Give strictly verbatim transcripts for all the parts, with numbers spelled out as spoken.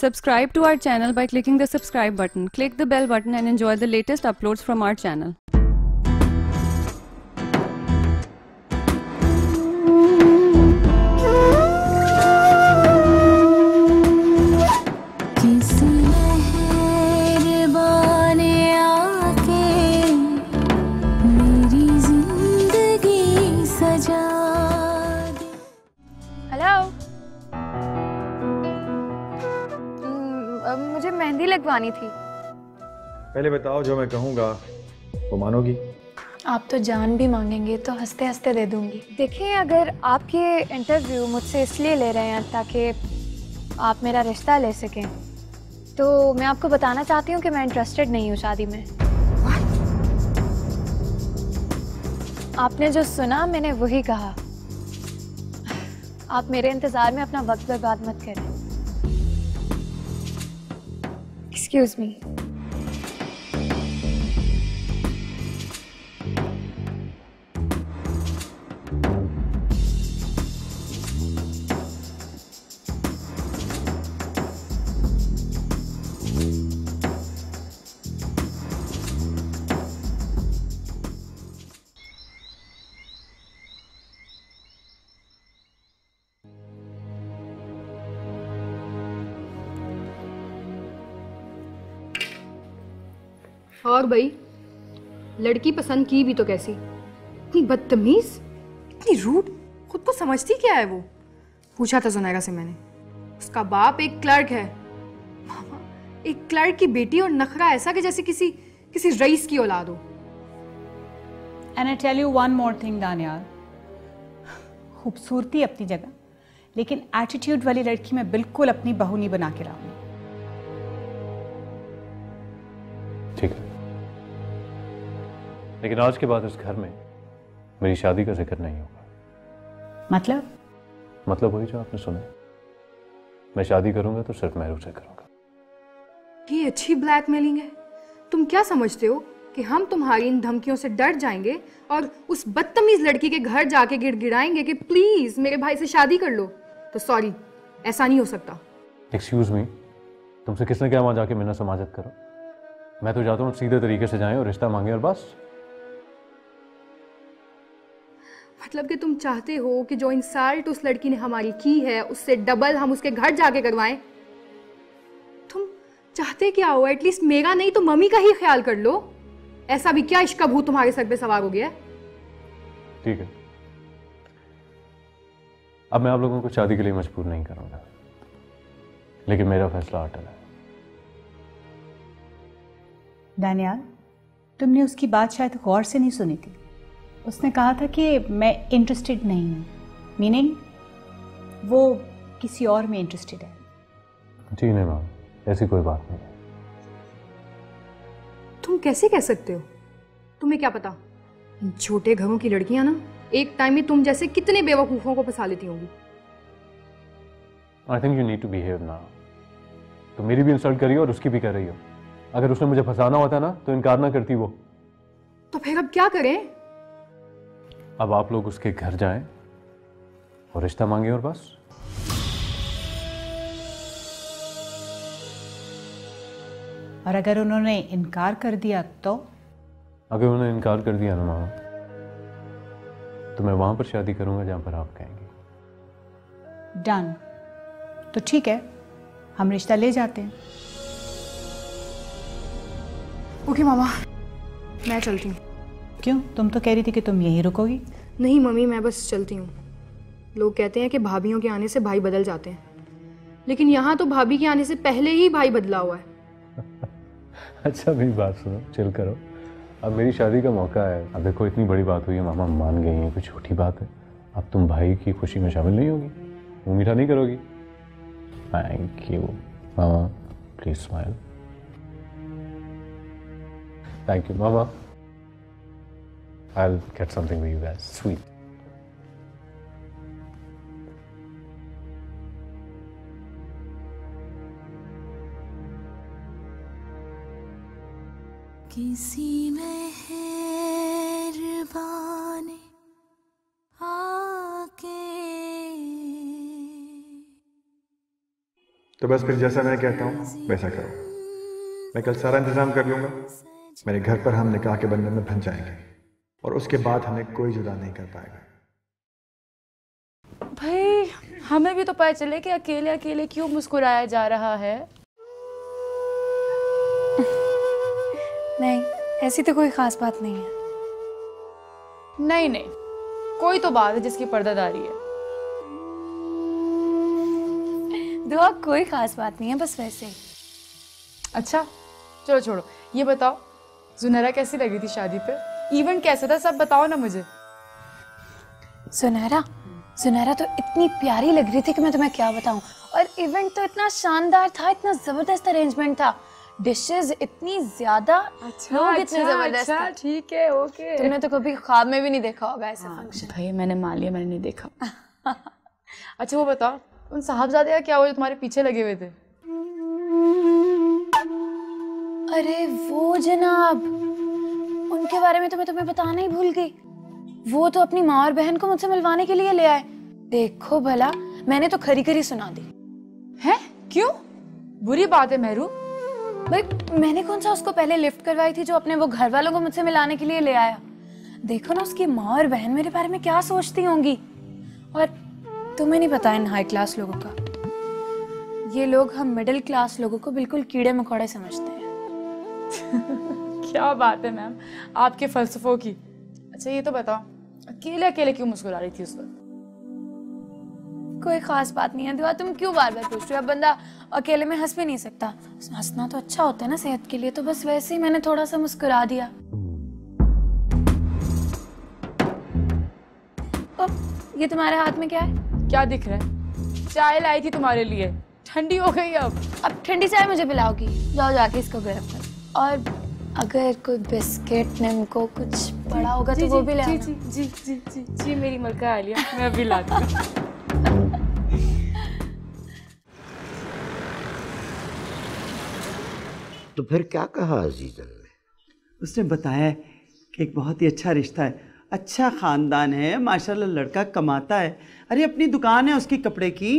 Subscribe to our channel by clicking the subscribe button. Click the bell button and enjoy the latest uploads from our channel. मुझे मेहंदी लगवानी थी। पहले बताओ, जो मैं कहूँगा वो मानोगी? आप तो जान भी मांगेंगे तो हंसते हंसते दे दूंगी। देखिए, अगर आप ये इंटरव्यू मुझसे इसलिए ले रहे हैं ताकि आप मेरा रिश्ता ले सकें, तो मैं आपको बताना चाहती हूँ कि मैं इंटरेस्टेड नहीं हूँ शादी में। आपने जो सुना मैंने वही कहा। आप मेरे इंतजार में अपना वक्त बर्बाद मत करें। Excuse me. और भाई, लड़की पसंद की भी तो कैसी, इतनी बदतमीज, इतनी रूड, खुद को समझती क्या है वो। पूछा था जुनैरा से मैंने, उसका बाप एक क्लर्क है। मामा, एक क्लर्क की बेटी और नखरा ऐसा कि जैसे किसी किसी रईस की औलाद हो। And I tell you one more thing Daniyal, खूबसूरती अपनी जगह, लेकिन एटीट्यूड वाली लड़की मैं बिल्कुल अपनी बहू नहीं बना के लाऊंगी। ठीक है, लेकिन आज के बाद इस घर में मेरी शादी का जिक्र नहीं होगा। मतलब? मतलब वही जो आपने सुना। मैं शादी करूंगा तो सिर्फ महरू से करूंगा। ये अच्छी ब्लैकमेलिंग है। तुम क्या समझते हो कि हम तुम्हारी इन धमकियों से डर जाएंगे और उस बदतमीज लड़की के घर जाके गिड़गिड़ाएंगे कि प्लीज मेरे भाई से शादी कर लो? तो सॉरी, ऐसा नहीं हो सकता। एक्सक्यूज मी, तुमसे किसने क्या वहां जाके मिन्नत समाजत करो? मैं तो चाहता हूँ सीधे तरीके से जाएं और रिश्ता मांगे और बस। मतलब कि तुम चाहते हो कि जो इंसल्ट उस लड़की ने हमारी की है उससे डबल हम उसके घर जाके करवाएं? तुम चाहते क्या हो? एटलीस्ट मेरा नहीं तो मम्मी का ही ख्याल कर लो। ऐसा भी क्या इश्क का भूत तुम्हारे सर पे सवार हो गया है? ठीक है, अब मैं आप लोगों को शादी के लिए मजबूर नहीं करूंगा, लेकिन मेरा फैसला अटल है। दानियाल, तुमने उसकी बात शायद गौर से नहीं सुनी थी। उसने कहा था कि मैं इंटरेस्टेड नहीं हूँ, मीनिंग वो किसी और में इंटरेस्टेड है। जी नहीं मैम, ऐसी कोई बात नहीं है। तुम कैसे कह सकते हो? तुम्हें क्या पता, इन छोटे घरों की लड़कियां ना एक टाइम में तुम जैसे कितने बेवकूफों को फंसा लेती होंगी। I think you need to behave now. तो मेरी भी इंसल्ट करी हो और उसकी भी कर रही हो। अगर उसने मुझे फंसाना होता ना तो इनकार ना करती वो। तो फिर अब क्या करें? अब आप लोग उसके घर जाएं और रिश्ता मांगे और बस। और अगर उन्होंने इनकार कर दिया तो? अगर उन्होंने इनकार कर दिया ना मामा, तो मैं वहां पर शादी करूंगा जहां पर आप कहेंगे। डन। तो ठीक है, हम रिश्ता ले जाते हैं। ओके मामा, मैं चलती हूँ। क्यों? तुम तो कह रही थी कि तुम यहीं रुकोगी। नहीं मम्मी, मैं बस चलती हूँ। लोग कहते हैं कि भाभियों के आने से भाई बदल जाते हैं, लेकिन यहाँ तो भाभी के आने से पहले ही भाई बदला हुआ है। अच्छा मेरी बात सुनो, चिल करो। अब मेरी शादी का मौका है। अब देखो, इतनी बड़ी बात हुई है, मामा मान गई है, कोई छोटी बात है। अब तुम भाई की खुशी में शामिल नहीं होगी, मुँह मीठा नहीं करोगी? थैंक यू मामा, प्लीज स्माइल। थैंक यू मामा। I'll get something for you guys. Sweet. किसी मेहरबान आके तो बस फिर जैसा मैं कहता हूँ वैसा करो। मैं कल सारा इंतजाम कर लूँगा। मेरे घर पर हम निकाह के बंधन में बंध जाएंगे और उसके बाद हमें कोई जुदा नहीं कर पाएगा। भाई हमें भी तो पता चले कि अकेले अकेले क्यों मुस्कुराया जा रहा है। नहीं, ऐसी तो कोई खास बात नहीं है। नहीं नहीं, कोई तो बात है जिसकी पर्दादारी है। दुआ कोई खास बात नहीं है, बस वैसे ही। अच्छा चलो छोड़ो, ये बताओ जुनैरा कैसी लगी थी शादी पे? इवेंट कैसा था सब बताओ ना मुझे। सुनहरा सुनहरा तो इतनी प्यारी लग रही थी कि मैं तुम्हें क्या बताऊं। और इवेंट तो इतना शानदार था, इतना जबरदस्त अरेंजमेंट था, डिशेस इतनी ज्यादा, अच्छा, लोग इतने जबरदस्त अच्छा, थे। ठीक है ओके। तुमने तो कभी ख्वाब में भी नहीं देखा होगा ऐसा फंक्शन। भाई मैंने मान लिया, मैंने नहीं देखा। अच्छा वो बताओ उन साहबजादे का क्या हुआ जो तुम्हारे पीछे लगे हुए थे? अरे वो जनाब, उनके बारे में तो मैं तुम्हें बताना ही भूल गई। वो तो अपनी माँ और बहन को मुझसे मिलवाने के लिए ले आए। देखो भला, मैंने तो खरी खरी सुना दी। हैं? क्यों? बुरी बात है मेहरू। भाई मैंने कौन सा उसको पहले लिफ्ट करवाई थी जो अपने वो घर वालों को मुझसे मिलाने के लिए ले आया। देखो ना उसकी माँ और बहन मेरे बारे में क्या सोचती होंगी। और तुम्हें नहीं पता इन हाई क्लास लोगों का, ये लोग हम मिडिल क्लास लोगों को बिल्कुल कीड़े मकोड़े समझते हैं। क्या बात है मैम आपके फलसफों की। अच्छा ये तो बताओ अकेले अकेले क्यों मुस्कुरा रही थी उस वक्त? कोई खास बात नहीं है दुआ, तुम क्यों बार बार पूछ रहे हो? अब बंदा अकेले में हंस भी नहीं सकता। हंसना तो अच्छा होता है ना सेहत के लिए, तो बस वैसे ही मैंने थोड़ा सा मुस्कुरा दिया। ओ, ये तुम्हारे हाथ में क्या है? क्या दिख रहा है? चाय लाई थी तुम्हारे लिए, ठंडी हो गई अब। अब ठंडी चाय मुझे पिलाओगी? जाओ जाके इसको गर्म करो। और अगर कोई बिस्किट निम्को कुछ पड़ा होगा तो वो भी ले आना। जी जी जी जी जी मेरी मलका आलिया, मैं अभी लाती हूँ। तो फिर क्या कहा अजीजन ने? उसने बताया कि एक बहुत ही अच्छा रिश्ता है, अच्छा खानदान है, माशाल्लाह लड़का कमाता है। अरे अपनी दुकान है उसकी कपड़े की।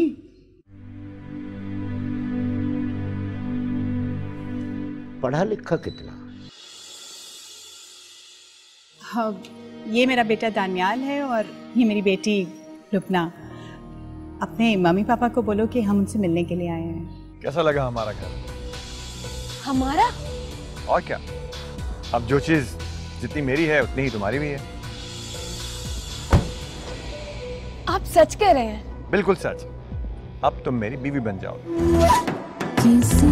पढ़ा लिखा कितना? हाँ, ये मेरा बेटा दानियाल है और ये मेरी बेटी लुबना। अपने मम्मी पापा को बोलो कि हम उनसे मिलने के लिए आए हैं। कैसा लगा हमारा घर? हमारा? और क्या, अब जो चीज जितनी मेरी है उतनी ही तुम्हारी भी है। आप सच कह रहे हैं? बिल्कुल सच। अब तुम मेरी बीवी बन जाओ। किसी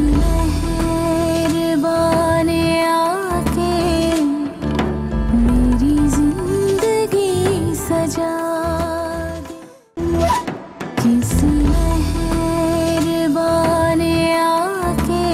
मेहरबान आके मेरी जिंदगी सजा दे, किसी मेहरबान आके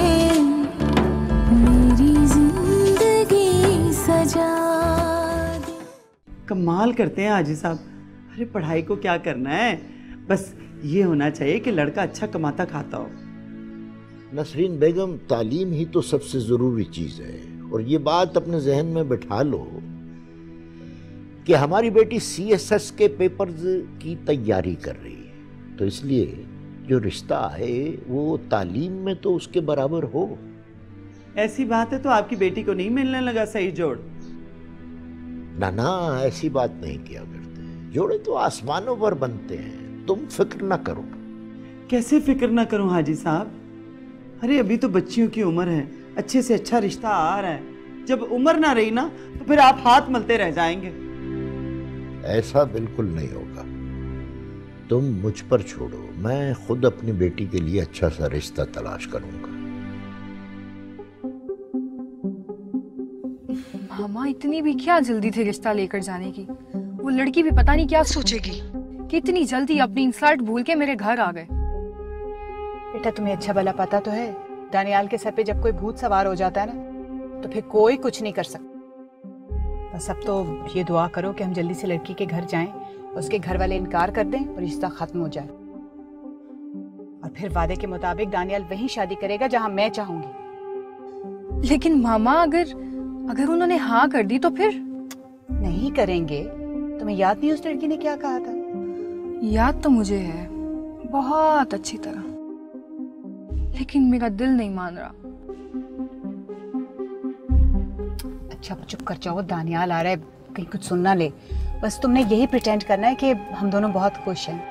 मेरी जिंदगी सजा दे। कमाल करते हैं हाजी साहब। अरे पढ़ाई को क्या करना है, बस ये होना चाहिए कि लड़का अच्छा कमाता खाता हो। नसरीन बेगम, तालीम ही तो सबसे ज़रूरी चीज़ है। और ये बात अपने जहन में बिठा लो कि हमारी बेटी सी एस एस के पेपर्स की तैयारी कर रही है, तो इसलिए जो रिश्ता है वो तालीम में तो उसके बराबर हो। ऐसी बात है तो आपकी बेटी को नहीं मिलने लगा सही जोड़? ना ना, ऐसी बात नहीं किया करते। जोड़े तो आसमानों पर बनते हैं, तुम फिक्र ना करो। कैसे फिक्र ना करूं हाजी साहब? अरे अभी तो बच्चियों की उम्र है, अच्छे से अच्छा रिश्ता आ रहा है। जब उम्र ना रही ना तो फिर आप हाथ मलते रह जाएंगे। ऐसा बिल्कुल नहीं होगा, तुम मुझ पर छोड़ो, मैं खुद अपनी बेटी के लिए अच्छा सा रिश्ता तलाश करूंगा। मामा इतनी भी क्या जल्दी थी रिश्ता लेकर जाने की? वो लड़की भी पता नहीं क्या सोचेगी कि इतनी जल्दी अपनी इंसल्ट भूल के मेरे घर आ गए। बेटा तुम्हें अच्छा भला पता तो है, दानियाल के सर पे जब कोई भूत सवार हो जाता है ना तो फिर कोई कुछ नहीं कर सकता। बस अब तो ये दुआ करो कि हम जल्दी से लड़की के घर जाएं, उसके घर वाले इनकार कर दें और रिश्ता खत्म हो जाए। और फिर वादे के मुताबिक दानियाल वहीं शादी करेगा जहां मैं चाहूंगी। लेकिन मामा अगर अगर उन्होंने हाँ कर दी तो फिर? नहीं करेंगे। तुम्हें याद नहीं उस लड़की ने क्या कहा था? याद तो मुझे है बहुत अच्छी तरह। लेकिन मेरा दिल नहीं मान रहा। अच्छा चुप कर जाओ, दानियाल आ रहा है, कहीं कुछ सुनना ले। बस तुमने यही प्रिटेंड करना है कि हम दोनों बहुत खुश हैं।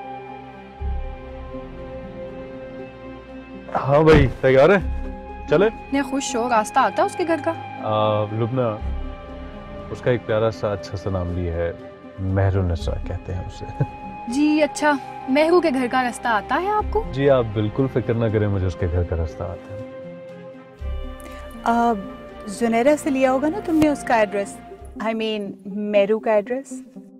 हाँ भाई तैयार है, चले। इतने खुश हो, रास्ता आता है उसके घर का? आ, लुबना, उसका एक प्यारा सा अच्छा सा नाम भी है, मेहरुन्निसा कहते हैं उसे। जी अच्छा, मेहरू के घर का रास्ता आता है आपको? जी आप बिल्कुल फिक्र ना करें, मुझे उसके घर का रास्ता आता है। आ, जुनैरा से लिया होगा ना तुमने उसका एड्रेस, आई मीन मेहरू का एड्रेस?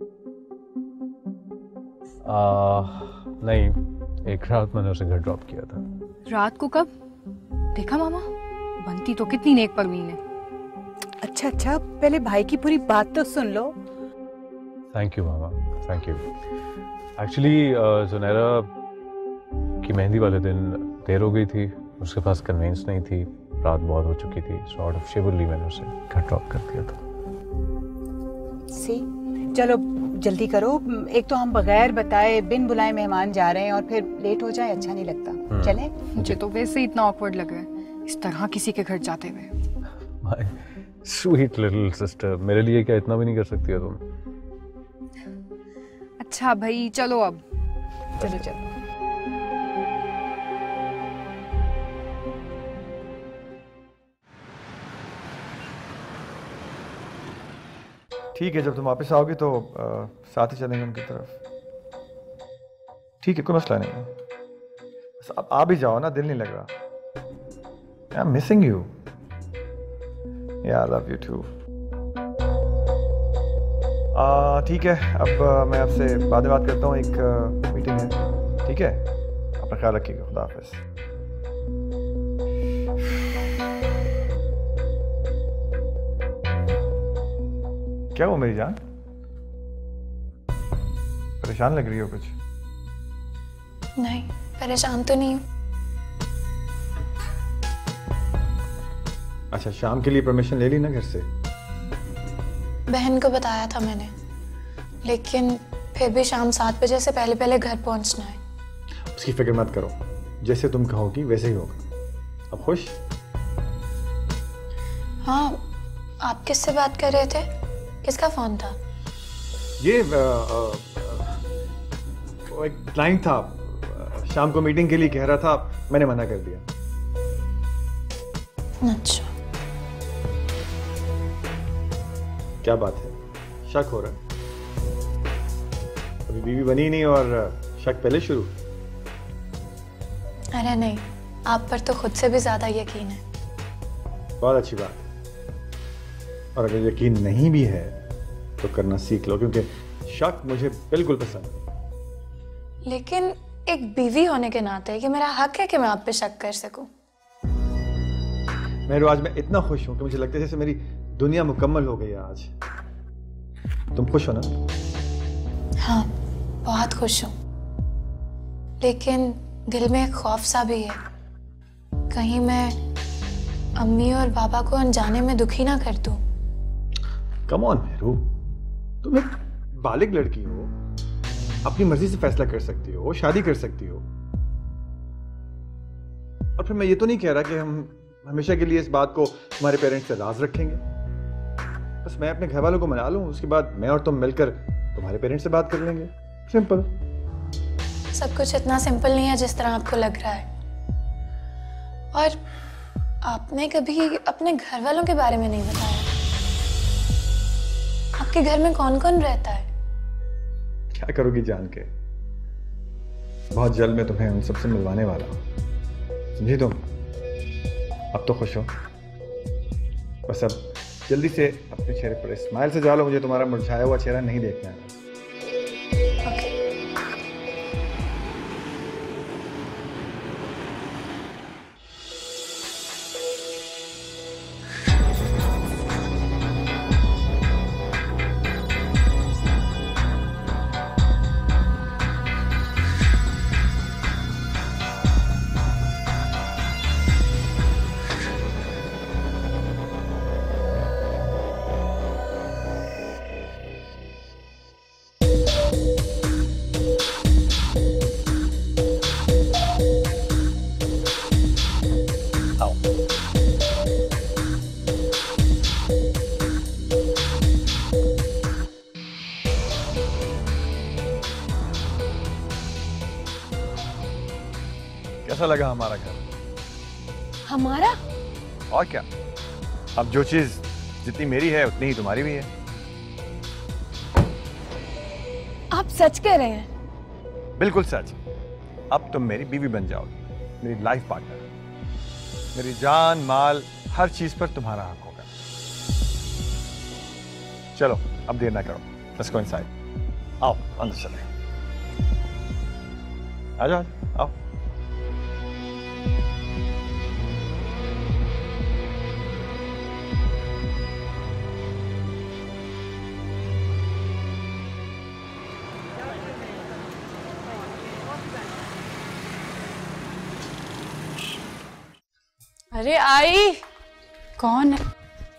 नहीं, एक रात मैंने उसे घर ड्रॉप किया था। रात को कब? देखा मामा, बनती तो कितनी नेक परवीन है। अच्छा अच्छा, पहले भाई की पूरी बात तो सुन लो। थैंक यू मामा, थैंक यू। एक्चुअली जुनैरा की मेहंदी वाले दिन देर हो गई थी, उसके पास कन्वेंस नहीं थी, रात बहुत हो चुकी थी, सो आउट ऑफ शिवरली मैंने उसे घर ड्रॉप कर दिया था। सी, चलो जल्दी करो, एक तो हम बगैर बताए बिन बुलाए मेहमान जा रहे हैं और फिर लेट हो जाए अच्छा नहीं लगता। चले? मुझे तो वैसे ही इतना ऑकवर्ड लग रहा है इस तरह किसी के घर जाते हुए। माय स्वीट लिटिल सिस्टर, मेरे लिए क्या इतना भी नहीं कर सकती हो तुम? अच्छा भाई चलो अब। चलो चलो। ठीक है, जब तुम वापस आओगे तो आ, साथ ही चलेंगे उनकी तरफ। ठीक है, कोई मसला नहीं है, बस अब आ भी जाओ ना, दिल नहीं लग रहा। I am missing you. या आई लव यू टू। ठीक है, अब आ, मैं आपसे बाद में बात करता हूँ, एक आ, मीटिंग है। ठीक है, अपना ख्याल रखिएगा, खुदा हाफिज़। क्या हो मेरी जान, परेशान लग रही हो कुछ? नहीं, परेशान तो नहीं हूँ। अच्छा, शाम के लिए परमिशन ले ली ना घर से? बहन को बताया था मैंने, लेकिन फिर भी शाम सात बजे से पहले पहले घर पहुंचना है। उसकी फिक्र मत करो, जैसे तुम कहोगी वैसे ही होगा। अब खुश? हाँ, आप किससे बात कर रहे थे? किसका फोन था? ये आ, आ, वो एक क्लाइंट था, शाम को मीटिंग के लिए कह रहा था, मैंने मना कर दिया। अच्छा, क्या बात है, शक हो रहा है? अभी बीवी बनी नहीं और शक पहले शुरू? अरे नहीं, आप पर तो खुद से भी ज्यादा यकीन है। बहुत अच्छी बात है, और अगर यकीन नहीं भी है तो करना सीख लो, क्योंकि शक मुझे बिल्कुल पसंद नहीं। लेकिन एक बीवी होने के नाते कि मेरा हक है कि मैं आप पे शक कर सकूं। मैं आज मैं इतना खुश हूं कि मुझे लगता है जैसे मेरी दुनिया मुकम्मल हो गई है आज। तुम खुश हो ना? हाँ, बहुत खुश हूं, लेकिन दिल में एक खौफ सा भी है, कहीं मैं अम्मी और बाबा को अनजाने में दुखी ना कर दूं। कम ऑन मेहरू, तुम एक बालिग लड़की हो, अपनी मर्जी से फैसला कर सकती हो, शादी कर सकती हो। और फिर मैं ये तो नहीं कह रहा कि हम हमेशा के लिए इस बात को तुम्हारे पेरेंट्स से राज रखेंगे। बस मैं अपने घर वालों को मना लूं, उसके बाद मैं और तुम मिलकर तुम्हारे पेरेंट्स से बात कर लेंगे। सिंपल। सब कुछ इतना सिंपल नहीं है जिस तरह आपको लग रहा है। और आपने कभी अपने घर वालों के बारे में नहीं बताया। आपके घर में कौन कौन रहता है? क्या करोगी जान के? बहुत जल्द मैं तुम्हें उन सबसे मिलवाने वाला हूं, समझी तुम? अब तो खुश हो? बस अब जल्दी से अपने चेहरे पर स्माइल से जा लो, मुझे तुम्हारा मुरझाया हुआ चेहरा नहीं देखना है। आओ। कैसा लगा हमारा घर? हमारा? और क्या, अब जो चीज जितनी मेरी है उतनी ही तुम्हारी भी है। आप सच कह रहे हैं? बिल्कुल सच। अब तुम मेरी बीवी बन जाओगी, मेरी लाइफ पार्टनर। मेरी जान माल हर चीज पर तुम्हारा हक होगा। चलो अब देर ना करो, लेट्स गो इनसाइड। आओ अंदर चले। आ जाओ आओ। अरे आई, कौन है?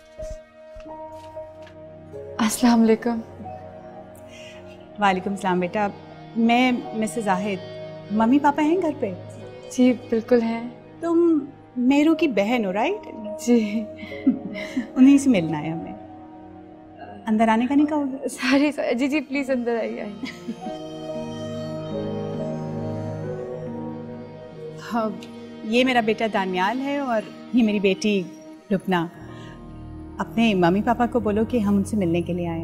अस्सलाम वालेकुम। वालेकुम सलाम बेटा, मैं मिसेस जाहिद। मम्मी पापा हैं घर पे? जी बिल्कुल हैं। तुम मेरू की बहन हो राइट? जी। उन्हीं से मिलना है हमें। अंदर आने का नहीं कहोगे? सॉरी जी जी प्लीज अंदर आइए आइए। हाँ, ये मेरा बेटा दानियाल है और ये मेरी बेटी लुबना। अपने मम्मी पापा को बोलो कि हम उनसे मिलने के लिए आए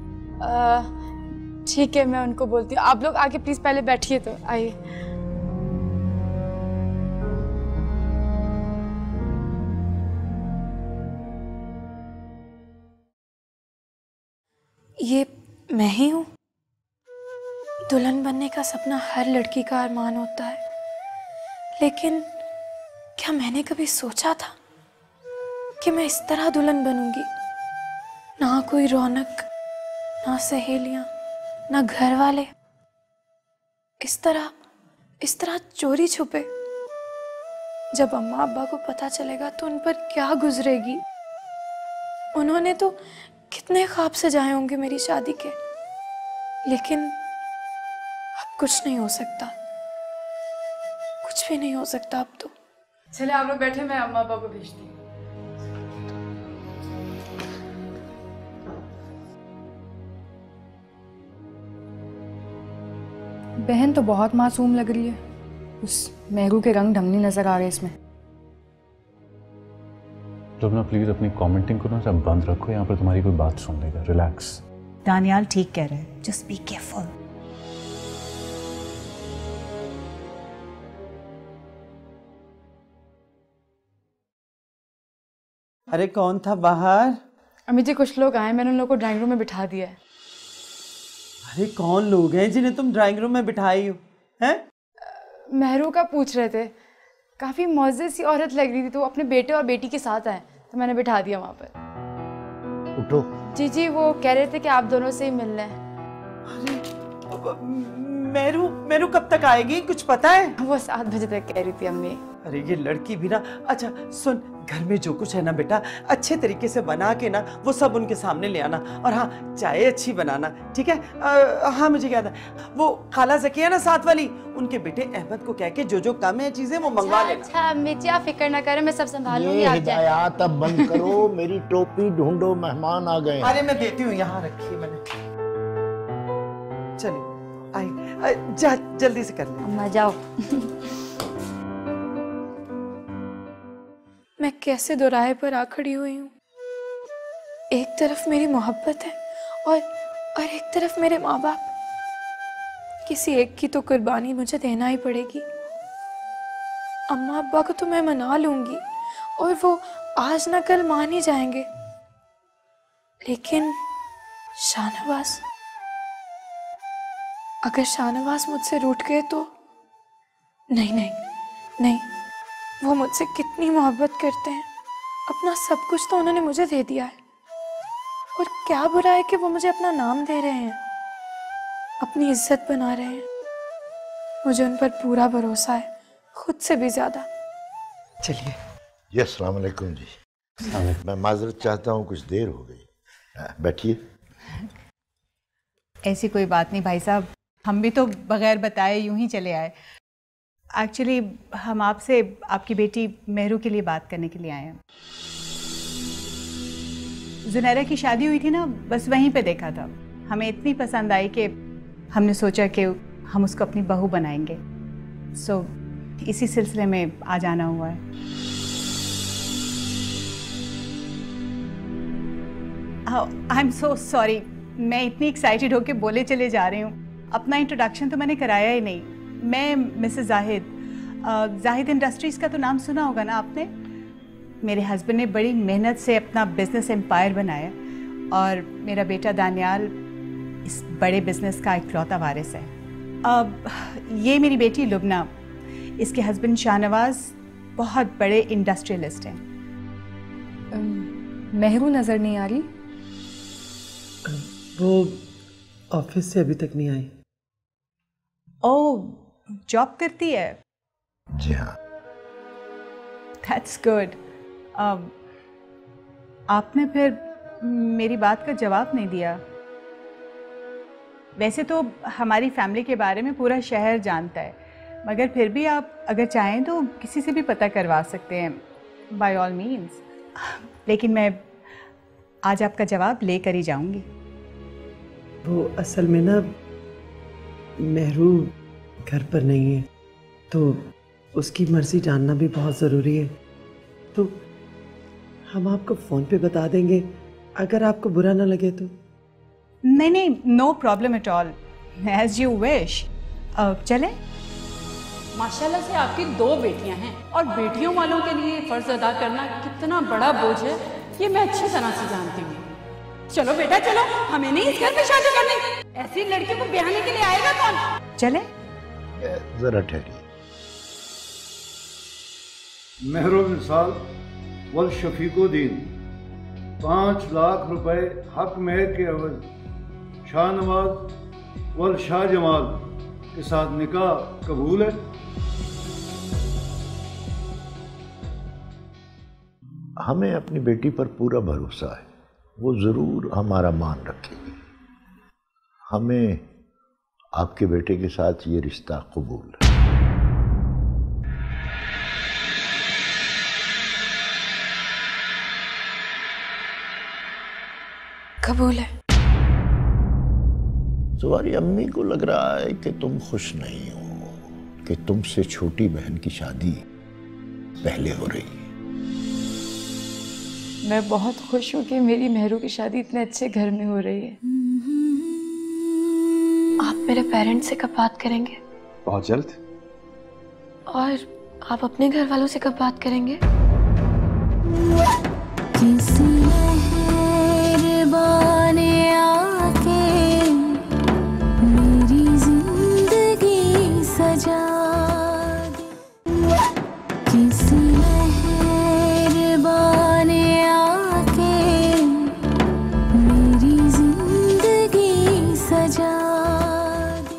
हैं। ठीक है, मैं उनको बोलती हूँ। आप लोग आके प्लीज पहले बैठिए तो आइए। ये मैं ही हूँ? दुल्हन बनने का सपना हर लड़की का अरमान होता है, लेकिन क्या मैंने कभी सोचा था कि मैं इस तरह दुल्हन बनूंगी? ना कोई रौनक, ना सहेलियां, ना घर वाले। इस तरह इस तरह चोरी छुपे। जब अम्मा अब्बा को पता चलेगा तो उन पर क्या गुजरेगी। उन्होंने तो कितने ख्वाब सजाए होंगे मेरी शादी के, लेकिन अब कुछ नहीं हो सकता, कुछ भी नहीं हो सकता अब तो। चले आप लोग बैठे, मैं अम्मा पापा को भेजती हूँ। बहन तो बहुत मासूम लग रही है, उस मेहरू के रंग ढंग नहीं नजर आ रहे इसमें। लुबना प्लीज अपनी कमेंटिंग को ना सब बंद रखो, यहाँ पर तुम्हारी कोई बात सुन लेगा। रिलैक्स। दानियाल ठीक कह रहे हैं, जस्ट बी केयरफुल। अरे कौन था बाहर? अम्मी जी कुछ लोग आए, मैंने उन लोगों को ड्राइंग रूम में बिठा दिया है। अरे कौन लोग हैं जिन्हें तुम ड्राइंग रूम में बिठाई हो? हैं? मेहरू का पूछ रहे थे, काफी मौजे सी औरत लग रही थी, तो वो अपने बेटे और बेटी के साथ आए, तो मैंने बिठा दिया वहां पर। उठो। जी जी, वो कह रहे थे कि आप दोनों से ही मिलना है। अरे मेरू मेरू कब तक आएगी, कुछ पता है? वो सात बजे तक कह रही थी अम्मी। अरे ये लड़की भी ना। अच्छा सुन, घर में जो कुछ है ना बेटा, अच्छे तरीके से बना के ना वो सब उनके सामने ले आना। और हाँ, चाय अच्छी बनाना, ठीक है? आ, हाँ मुझे याद है, वो खाला ज़किया ना साथ वाली, उनके बेटे अहमद को कह के जो जो कम है चीजें वो मंगवा लेना। अच्छा अम्मी जी आप फिक्र ना करें, मैं सब संभाल लूंगी। ये हिदायत अब बंद करो। मेरी टोपी ढूंढो, मेहमान आ गए। अरे मैं देती हूँ, यहाँ रखी है मैंने। चलिए आई, जा जल्दी से कर ले। अम्मा जाओ। मैं कैसे दोराहे पर आ खड़ी हुई हूँ। एक तरफ मेरी मोहब्बत है और और एक तरफ मेरे माँ बाप। किसी एक की तो कुर्बानी मुझे देना ही पड़ेगी। अम्मा अब्बा को तो मैं मना लूंगी और वो आज ना कल मान ही जाएंगे, लेकिन शाहनवाज, अगर शाहनवाज मुझसे रूठ गए तो? नहीं नहीं नहीं, वो मुझसे कितनी मोहब्बत करते हैं। अपना सब कुछ तो उन्होंने मुझे दे दिया है, और क्या बुरा है कि वो मुझे अपना नाम दे रहे हैं, अपनी इज्जत बना रहे हैं। मुझे उन पर पूरा भरोसा है, खुद से भी ज्यादा। चलिए। जी अस्सलाम वालेकुम जी। मैं माजरत चाहता हूँ, कुछ देर हो गई। बैठिए। ऐसी कोई बात नहीं भाई साहब, हम भी तो बगैर बताए यूं ही चले आए। एक्चुअली हम आपसे आपकी बेटी मेहरू के लिए बात करने के लिए आए हैं। जुनैरा की शादी हुई थी ना, बस वहीं पे देखा था। हमें इतनी पसंद आई कि हमने सोचा कि हम उसको अपनी बहू बनाएंगे। सो so, इसी सिलसिले में आज आना हुआ है। आई एम सो सॉरी, मैं इतनी एक्साइटेड होकर बोले चले जा रही हूँ। अपना इंट्रोडक्शन तो मैंने कराया ही नहीं। मैं मिसेस जाहिद, जाहिद इंडस्ट्रीज़ का तो नाम सुना होगा ना आपने। मेरे हस्बैंड ने बड़ी मेहनत से अपना बिजनेस एम्पायर बनाया और मेरा बेटा दानियाल इस बड़े बिजनेस का इकलौता वारिस है। अब ये मेरी बेटी लुबना, इसके हस्बैंड शाहनवाज बहुत बड़े इंडस्ट्रियलिस्ट हैं। मेहरू नज़र नहीं आ रही। वो ऑफिस से अभी तक नहीं आई। ओह, जॉब करती है? जी हाँ। That's good. आपने फिर मेरी बात का जवाब नहीं दिया। वैसे तो हमारी फैमिली के बारे में पूरा शहर जानता है, मगर फिर भी आप अगर चाहें तो किसी से भी पता करवा सकते हैं बाय ऑल मीन्स। लेकिन मैं आज आपका जवाब लेकर ही जाऊंगी। वो असल में ना मेहरू घर पर नहीं है, तो उसकी मर्जी जानना भी बहुत ज़रूरी है। तो हम आपको फ़ोन पे बता देंगे, अगर आपको बुरा ना लगे तो। नहीं नहीं, no problem at all, as you wish. चलें? माशाल्लाह से आपकी दो बेटियां हैं और बेटियों वालों के लिए फ़र्ज़ अदा करना कितना बड़ा बोझ है, ये मैं अच्छी तरह से जानती हूँ। चलो बेटा चलो, हमें नहीं इस घर में शादी करनी। ऐसी लड़की को ब्याहने के लिए आएगा कौन? चले? जरा ठहरिए। मेहरो मिसाल वल शफीको दीन, पाँच लाख रुपए हक मेहर के अवज शाहनवाज वल शाह जमाल के साथ निकाह कबूल है? हमें अपनी बेटी पर पूरा भरोसा है, वो ज़रूर हमारा मान रखेगी। हमें आपके बेटे के साथ ये रिश्ता कबूल है। कबूल है। तुम्हारी अम्मी को लग रहा है कि तुम खुश नहीं हो कि तुमसे छोटी बहन की शादी पहले हो रही है। मैं बहुत खुश हूँ कि मेरी मेहरू की शादी इतने अच्छे घर में हो रही है। आप मेरे पेरेंट्स से कब बात करेंगे? बहुत जल्द। और आप अपने घर वालों से कब बात करेंगे? मेहरबाने आके मेरी जिंदगी सजा दे, किसी मेहरबाने आके मेरी जिंदगी सजा दे।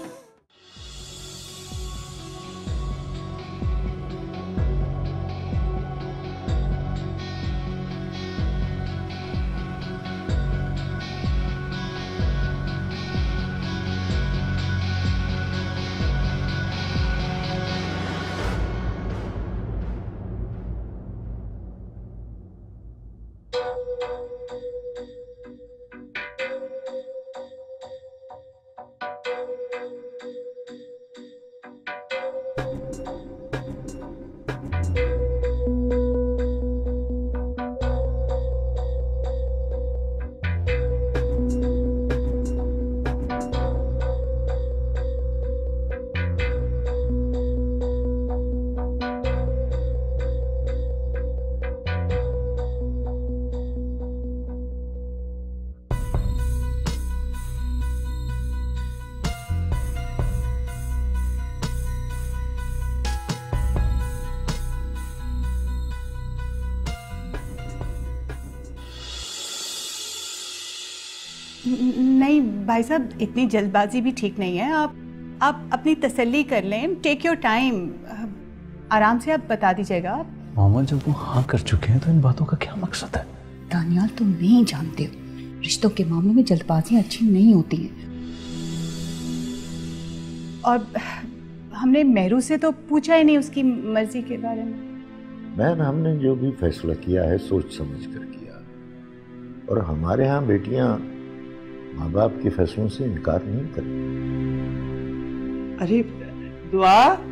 नहीं भाई साहब, इतनी जल्दबाजी भी ठीक नहीं है। आप आप अपनी तसल्ली कर लें, टेक योर टाइम, आराम से आप बता दीजिएगा। मामा जब वो हाँ कर चुके हैं तो इन बातों का क्या मकसद है? दानियाल, तुम नहीं जानते हो, रिश्तों के मामले में जल्दबाजियां अच्छी नहीं होती हैं। और हमने मेहरू से तो पूछा ही नहीं उसकी मर्जी के बारे में। बहन, हमने जो भी फैसला किया है सोच समझ कर किया, और हमारे यहाँ बेटियां माँ बाप के फैसलों से इनकार नहीं करती। अरे दुआ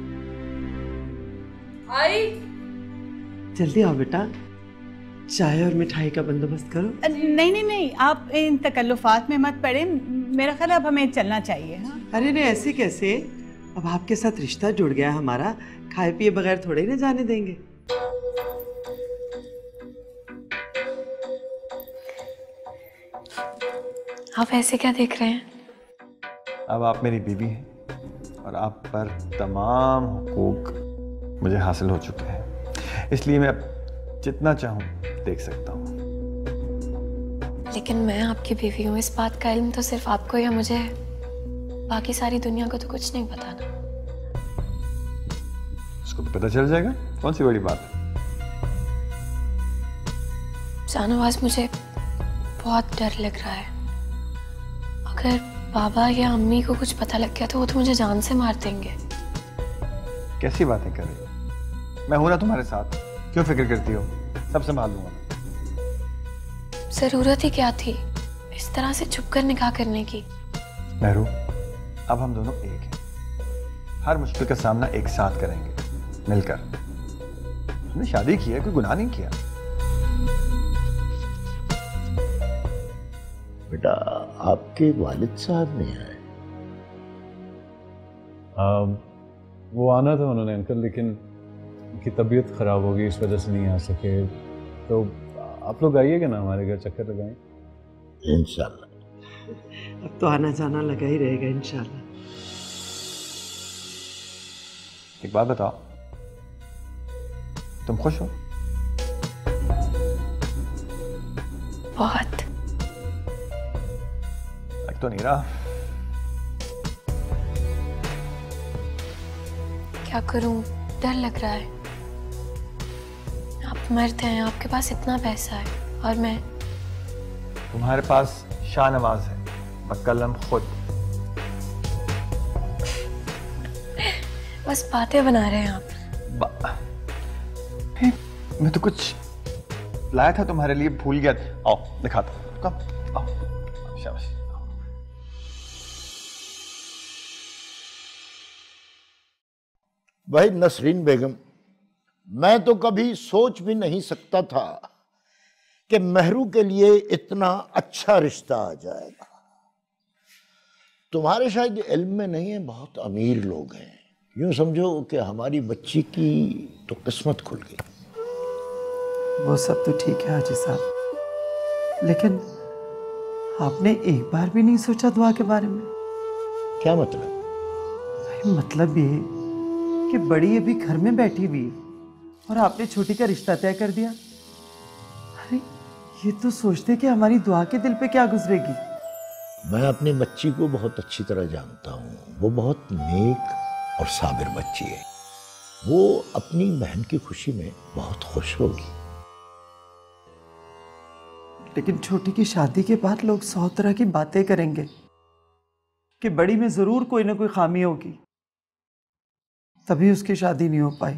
आई, जल्दी आओ बेटा, चाय और मिठाई का बंदोबस्त करो। नहीं नहीं नहीं, आप इन तकल्लुफात में मत पड़े, मेरा ख्याल अब हमें चलना चाहिए। हाँ? अरे नहीं, ऐसे कैसे, अब आपके साथ रिश्ता जुड़ गया हमारा, खाए पिए बगैर थोड़े ही ना जाने देंगे। आप ऐसे क्या देख रहे हैं? अब आप मेरी बीवी हैं और आप पर तमाम हुकूक मुझे हासिल हो चुके हैं, इसलिए मैं अब जितना चाहूँ देख सकता हूँ। लेकिन मैं आपकी बीवी हूँ, इस बात का इल्म तो सिर्फ आपको या मुझे है, बाकी सारी दुनिया को तो कुछ नहीं पता ना। उसको तो पता चल जाएगा, कौन सी बड़ी बात है। शाहनवाज, मुझे बहुत डर लग रहा है। अगर बाबा या अम्मी को कुछ पता लग गया तो वो तो मुझे जान से मार देंगे। कैसी बातें कर रही हो? मैं हूं ना तुम्हारे साथ, क्यों फिक्र करती हो? सब संभाल लूंगा मैं। जरूरत ही क्या थी इस तरह से छुप कर निकाह करने की? मेहरू, अब हम दोनों एक हैं, हर मुश्किल का सामना एक साथ करेंगे मिलकर। हमने शादी की है, कोई गुनाह नहीं किया। बेटा, आपके वालिद साहब नहीं आए? वो आना था उन्होंने अंकल, लेकिन उनकी तबीयत खराब हो गई, इस वजह से नहीं आ सके। तो आप लोग आइएगा ना हमारे घर, चक्कर लगाएं। इंशाल्लाह। अब तो आना जाना लगा ही रहेगा इंशाल्लाह। एक बात बताओ, तुम खुश हो? बहुत। लग तो नहीं रहा। क्या करूं, डर लग रहा है। आप मर्द हैं, आपके पास इतना पैसा है, और मैं। तुम्हारे पास शाहनवाज है, बकलम खुद। बस बातें बना रहे हैं आप। मैं तो कुछ लाया था तुम्हारे लिए, भूल गया। आओ दिखाता हूं, कम आओ। शाबाश। भाई नसरीन बेगम, मैं तो कभी सोच भी नहीं सकता था कि मेहरू के लिए इतना अच्छा रिश्ता आ जाएगा। तुम्हारे शायद इल्म में नहीं है, बहुत अमीर लोग हैं। यूं समझो कि हमारी बच्ची की तो किस्मत खुल गई। वो सब तो ठीक है हाजी साहब, लेकिन आपने एक बार भी नहीं सोचा दुआ के बारे में? क्या मतलब? मतलब ये कि बड़ी अभी घर में बैठी हुई है और आपने छोटी का रिश्ता तय कर दिया। अरे ये तो सोचते कि हमारी दुआ के दिल पे क्या गुजरेगी। मैं अपनी बच्ची को बहुत अच्छी तरह जानता हूँ। वो बहुत नेक और साबिर बच्ची है। वो अपनी बहन की खुशी में बहुत खुश होगी। लेकिन छोटी की शादी के बाद लोग सौ तरह की बातें करेंगे कि बड़ी में जरूर कोई ना कोई खामी होगी, तभी उसकी शादी नहीं हो पाई।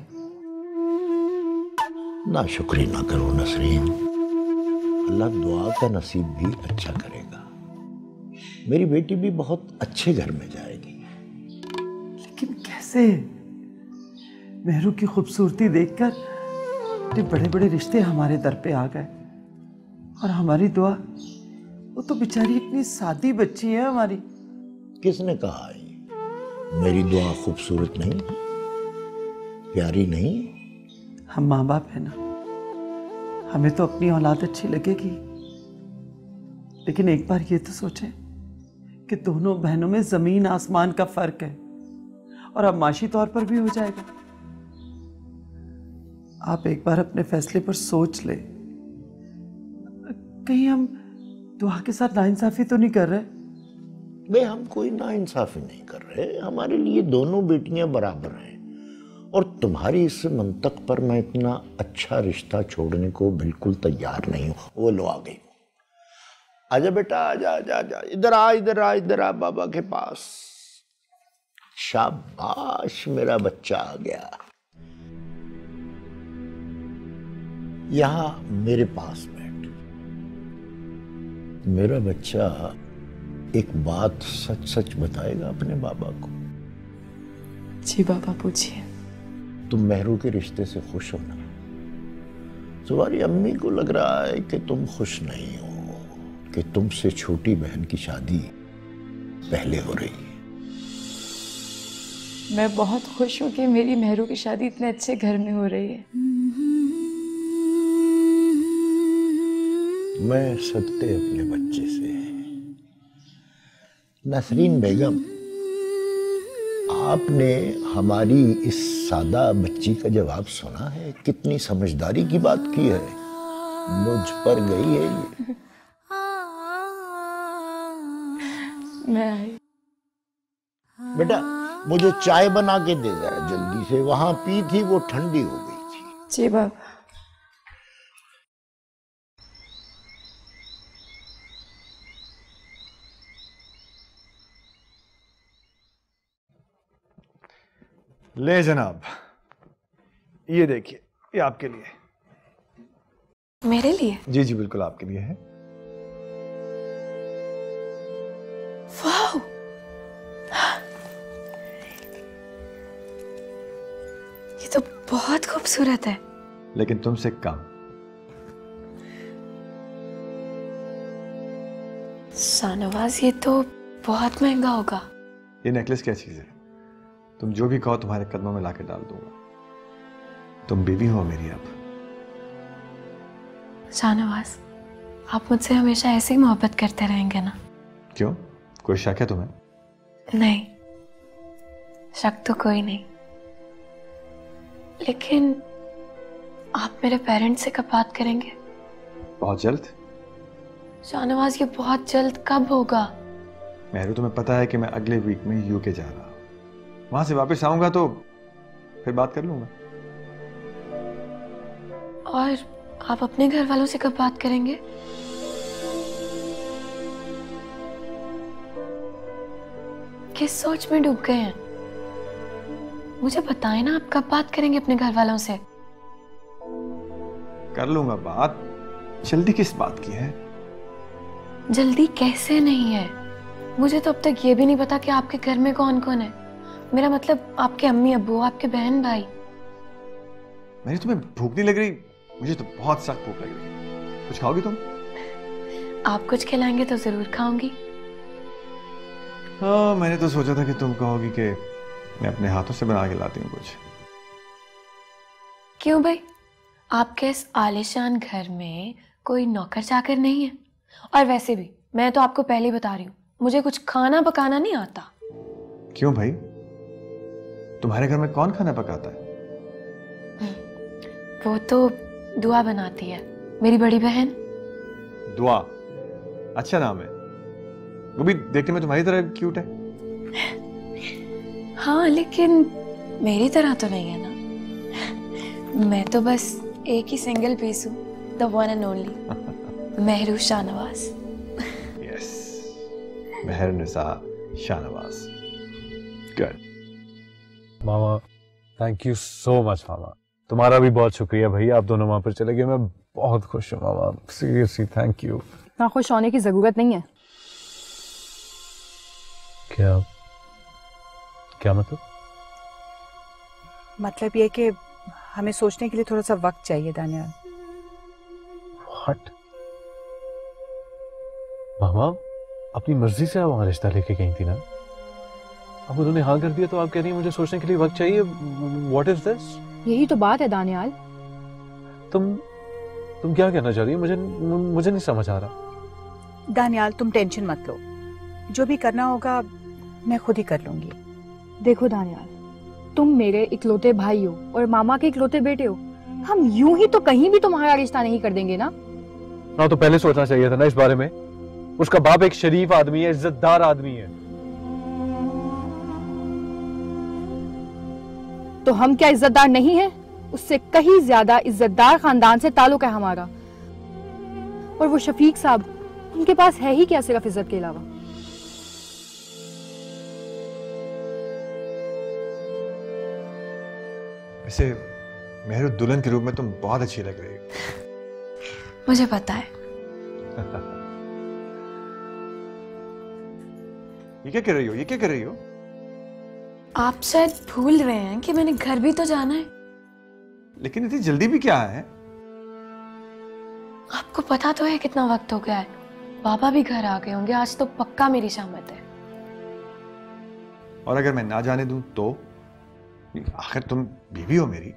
ना शुक्री ना करो नसरीन, अल्लाह दुआ का नसीब भी अच्छा करेगा। मेरी बेटी भी बहुत अच्छे घर में जाएगी। लेकिन कैसे? मेहरू की खूबसूरती देखकर इतने बड़े बड़े रिश्ते हमारे दर पे आ गए, और हमारी दुआ, वो तो बेचारी इतनी सादी बच्ची है हमारी। किसने कहा है मेरी दुआ खूबसूरत नहीं, प्यारी नहीं? हम माँ बाप है ना, हमें तो अपनी औलाद अच्छी लगेगी। लेकिन एक बार ये तो सोचें कि दोनों बहनों में जमीन आसमान का फर्क है, और अब माशी तौर पर भी हो जाएगा। आप एक बार अपने फैसले पर सोच ले। कहीं हम दुआ के साथ नाइंसाफी तो नहीं कर रहे? बे, हम कोई नाइंसाफी नहीं कर रहे। हमारे लिए दोनों बेटियां बराबर हैं, और तुम्हारी इस मंतक पर मैं इतना अच्छा रिश्ता छोड़ने को बिल्कुल तैयार नहीं हूं। वो लो आ गई। आजा बेटा, आजा आजा आजा, इधर आ, इधर आ, इधर आ बाबा के पास। शाबाश, मेरा बच्चा आ गया। यहां मेरे पास बैठ। मेरा बच्चा एक बात सच सच बताएगा अपने बाबा को। जी बाबा, पूछिए। तुम मेहरू के रिश्ते से खुश हो ना? तुम्हारी अम्मी को लग रहा है कि तुम खुश नहीं हो, कि तुमसे छोटी बहन की शादी पहले हो रही है। मैं बहुत खुश हूँ कि मेरी मेहरू की शादी इतने अच्छे घर में हो रही है। मैं सदते अपने बच्चे से। नसरीन बेगम, आपने हमारी इस सादा बच्ची का जवाब सुना है? कितनी समझदारी की बात की है। मुझ पर गई है ये। मैं आई। बेटा, मुझे चाय बना के दे जरा जल्दी से। वहां पी थी, वो ठंडी हो गई थी। जी बाबा। ले जनाब, ये देखिए, ये आपके लिए। मेरे लिए? जी जी बिल्कुल आपके लिए है। वाह, ये तो बहुत खूबसूरत है। लेकिन तुमसे कम। शाहनवाज, ये तो बहुत महंगा होगा। ये नेकलेस क्या चीज है? तुम जो भी कहो तुम्हारे कदमों में लाके डाल दूंगा। तुम बीवी हो मेरी अब। शाहनवाज, आप मुझसे हमेशा ऐसे ही मोहब्बत करते रहेंगे ना? क्यों, कोई शक है तुम्हें? नहीं, शक तो कोई नहीं, लेकिन आप मेरे पेरेंट्स से कब बात करेंगे? बहुत जल्द। शाहनवाज, ये बहुत जल्द कब होगा? मेहरू, तुम्हें पता है कि मैं अगले वीक में यूके जा रहा हूँ। वहां से वापस आऊंगा तो फिर बात कर लूंगा। और आप अपने घर वालों से कब बात करेंगे? किस सोच में डूब गए हैं? मुझे बताएं ना, आप कब बात करेंगे अपने घर वालों से? कर लूंगा बात। जल्दी किस बात की है? जल्दी कैसे नहीं है? मुझे तो अब तक ये भी नहीं पता कि आपके घर में कौन कौन है। मेरा मतलब आपके अम्मी अब्बू, आपके बहन भाई। मेरी तुम्हें भूख नहीं लग रही? मुझे तो बहुत सख्त भूख लग रही। कुछ खाओगी तुम? आप कुछ खिलाएंगे तो जरूर खाऊंगी। हाँ, मैंने तो सोचा था कि तुम कहोगी कि मैं अपने हाथों से बना के लाती हूँ कुछ। क्यों भाई, आपके इस आलीशान घर में कोई नौकर चाकर नहीं है? और वैसे भी मैं तो आपको पहले ही बता रही हूँ, मुझे कुछ खाना पकाना नहीं आता। क्यों भाई, तुम्हारे घर में कौन खाना पकाता है? वो तो दुआ बनाती है, मेरी बड़ी बहन। दुआ? अच्छा नाम है। वो भी देखने में तुम्हारी तरह क्यूट है। हाँ, लेकिन मेरी तरह तो नहीं है ना। मैं तो बस एक ही सिंगल पीस हूँ, the one and only Mehru Shahnawaz. Yes, Mehar Nisa Shahnawaz. Good. मामा, थैंक यू सो मच मामा। तुम्हारा भी बहुत शुक्रिया भैया, आप दोनों वहां पर चले गए। मैं बहुत खुश हूँ मामा, सीरियसली थैंक यू। इतना खुश होने की जरूरत नहीं है। क्या क्या मतलब? मतलब ये कि हमें सोचने के लिए थोड़ा सा वक्त चाहिए दानियाल। व्हाट? मामा, अपनी मर्जी से आप वहां रिश्ता लेके गई थी ना? अब उन्होंने हाँ कर दिया तो आप कह रही हैं मुझे सोचने के लिए वक्त चाहिए। What is this? यही तो बात है दानियाल। तुम तुम क्या कहना चाह रही हो? मुझे मुझे नहीं समझ आ रहा। दानियाल, तुम टेंशन मत लो, जो भी करना होगा मैं खुद ही कर लूंगी। देखो दानियाल, तुम मेरे इकलौते भाई हो और मामा के इकलौते बेटे हो। हम यूं ही तो कहीं भी तुम्हारा रिश्ता नहीं कर देंगे ना। ना तो पहले सोचना चाहिए था ना इस बारे में। उसका बाप एक शरीफ आदमी है, इज्जतदार आदमी है। तो हम क्या इज्जतदार नहीं है? उससे कहीं ज्यादा इज्जतदार खानदान से ताल्लुक है हमारा। और वो शफीक साहब, उनके पास है ही क्या सिर्फ इज्जत के अलावा? वैसे मेहरू दुल्हन के रूप में तुम बहुत अच्छी लग रही हो। मुझे पता है। ये क्या कर रही हो? ये क्या कर रही हो? आप शायद भूल रहे हैं कि मैंने घर भी तो जाना है। लेकिन इतनी जल्दी भी क्या है? आपको पता तो है कितना वक्त हो गया है। पापा भी घर आ गए होंगे, आज तो पक्का मेरी शामत है। और अगर मैं ना जाने दूं तो? आखिर तुम बीवी हो मेरी।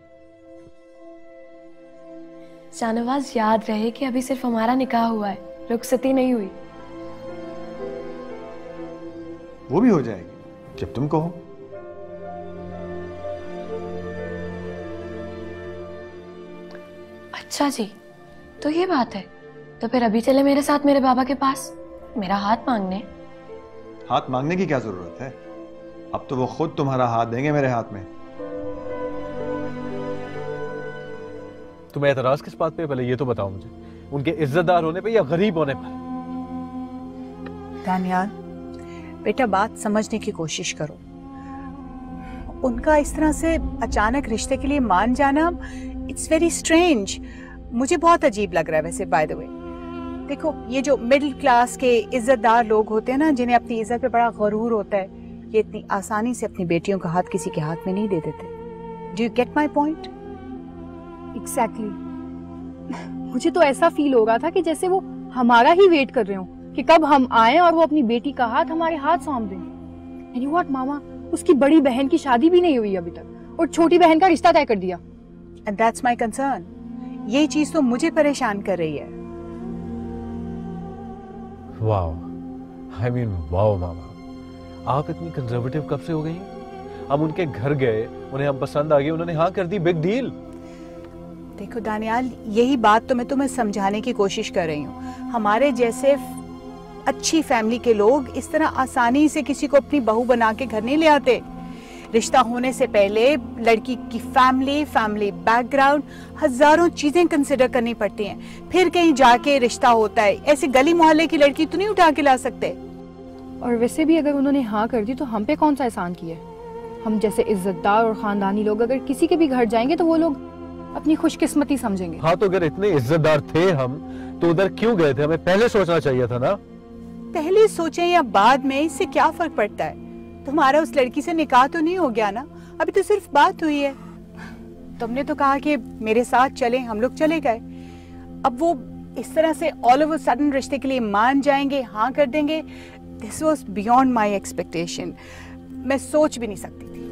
शाहनवाज, याद रहे कि अभी सिर्फ हमारा निकाह हुआ है, रुखसती नहीं हुई। वो भी हो जाएगी जब तुम कहो। अच्छा जी, तो ये बात है। तो फिर अभी चले मेरे साथ मेरे बाबा के पास, मेरा हाथ मांगने। हाथ मांगने की क्या जरूरत है? अब तो वो खुद तुम्हारा हाथ देंगे मेरे हाथ में। तुम्हें एतराज किस बात पे? पहले ये तो बताओ मुझे, उनके इज्जतदार होने पे या गरीब होने पर? दानियाल बेटा, बात समझने की कोशिश करो। उनका इस तरह से अचानक रिश्ते के लिए मान जाना, इट्स वेरी स्ट्रेंज। मुझे बहुत अजीब लग रहा है वैसे, बाय द वे। देखो, ये जो मिडिल क्लास के इज्जतदार लोग होते हैं ना, जिन्हें अपनी इज्जत पे बड़ा गरूर होता है, ये इतनी आसानी से अपनी बेटियों का हाथ किसी के हाथ में नहीं दे देते। Do you get my point? Exactly. मुझे तो ऐसा फील हो रहा था कि जैसे वो हमारा ही वेट कर रहे हो कि कब हम आए और वो अपनी बेटी का हाथ हमारे हाथ सौंप दें। एंड यू व्हाट मामा, उसकी बड़ी बहन की शादी भी नहीं हुई अभी तक और छोटी बहन का रिश्ता तय कर दिया। And that's my concern. ये चीज तो मुझे परेशान कर रही है। वाओ, आई मीन वाओ मामा, आप इतनी कंजर्वेटिव कब से हो गई? हम उनके घर गए, उन्हें हम पसंद आ गए, उन्होंने हाँ कर दी, बिग डील। देखो दानियाल, यही बात तो मैं तुम्हें समझाने की कोशिश कर रही हूँ। हमारे जैसे अच्छी फैमिली के लोग इस तरह आसानी से किसी को अपनी बहू बना के घर नहीं ले आते। रिश्ता होने से पहले लड़की की फैमिली, फैमिली बैकग्राउंड, हजारों चीजें कंसिडर करनी पड़ती हैं। फिर कहीं जाके रिश्ता होता है। ऐसे गली मोहल्ले की लड़की तो नहीं उठा के ला सकते। और वैसे भी अगर उन्होंने हाँ कर दी तो हम पे कौन सा एहसान किया है? हम जैसे इज्जतदार और खानदानी लोग अगर किसी के भी घर जाएंगे तो वो लोग अपनी खुशकिस्मती समझेंगे। हाँ, तो अगर इतने इज्जतदार थे हम, तो उधर क्यों गए थे? हमें पहले सोचना चाहिए था ना। पहले सोचें या बाद में, इससे क्या फर्क पड़ता है? तुम्हारा उस लड़की से निकाह तो नहीं हो गया ना? अभी तो सिर्फ बात हुई है। तुमने तो कहा कि मेरे साथ चलें, हम लोग चले गए। अब वो इस तरह से ऑल ऑफ अ सडन रिश्ते के लिए मान जाएंगे, हाँ कर देंगे। This was beyond my expectation. मैं सोच भी नहीं सकती थी।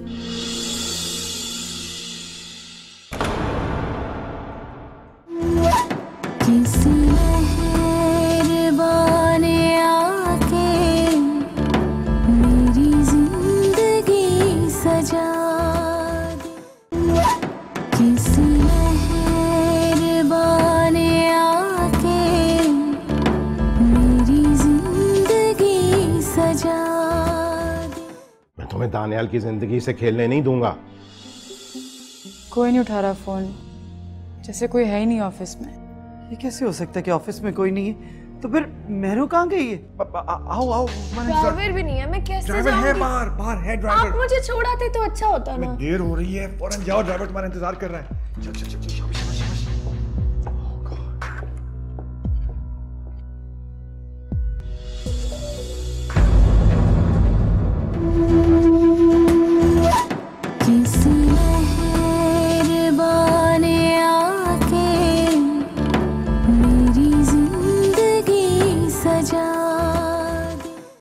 किसी मेहरबान आके मेरी जिंदगी सजा दे। किसी मेहरबान आके मेरी जिंदगी सजा दे। मैं तुम्हें दानियाल की जिंदगी से खेलने नहीं दूंगा। कोई नहीं उठा रहा फोन, जैसे कोई है ही नहीं ऑफिस में। ये कैसे हो सकता है कि ऑफिस में कोई नहीं है? तो फिर मेहरू कहाँ गई है? आओ आओ, ड्राइवर भी नहीं है, मैं कैसे ड्राइवर है जाऊंगी? बाहर, बाहर है ड्राइवर। आप मुझे छोड़ाते तो अच्छा होता ना। देर हो रही है, फौरन जाओ, ड्राइवर तुम्हारा इंतजार कर रहा है। चल चल चल, शाबाश शाबाश।